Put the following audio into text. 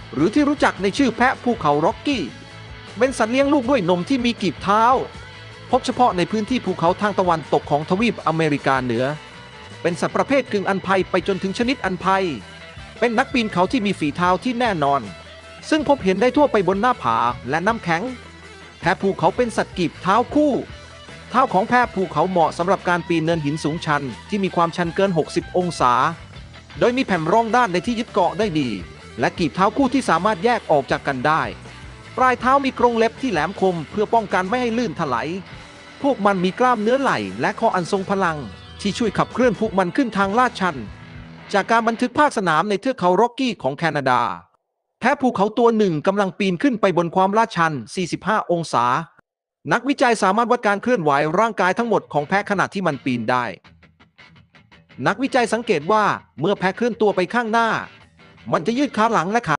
หรือที่รู้จักในชื่อแพะภูเขาร็อกกี้เป็นสัตว์เลี้ยงลูกด้วยนมที่มีกีบเท้าพบเฉพาะในพื้นที่ภูเขาทางตะวันตกของทวีปอเมริกาเหนือเป็นสัตว์ประเภทกึ่งอันภัยไปจนถึงชนิดอันภัยเป็นนักปีนเขาที่มีฝีเท้าที่แน่นอนซึ่งพบเห็นได้ทั่วไปบนหน้าผาและน้ำแข็งแพะภูเขาเป็นสัตว์กีบเท้าคู่เท้าของแพะภูเขาเหมาะสำหรับการปีนเนินหินสูงชันที่มีความชันเกิน60องศาโดยมีแผ่นรองด้านในที่ยึดเกาะได้ดีและกีบเท้าคู่ที่สามารถแยกออกจากกันได้ปลายเท้ามีกรงเล็บที่แหลมคมเพื่อป้องกันไม่ให้ลื่นถลายพวกมันมีกล้ามเนื้อไหล่และคออันทรงพลังที่ช่วยขับเคลื่อนพวกมันขึ้นทางลาดชันจากการบันทึกภาคสนามในเทือกเขาร็อกกี้ของแคนาดาแพะภูเขาตัวหนึ่งกำลังปีนขึ้นไปบนความลาดชัน45องศานักวิจัยสามารถวัดการเคลื่อนไหวร่างกายทั้งหมดของแพะขณะที่มันปีนได้นักวิจัยสังเกตว่าเมื่อแพะเคลื่อนตัวไปข้างหน้ามันจะยืดขาหลังและขา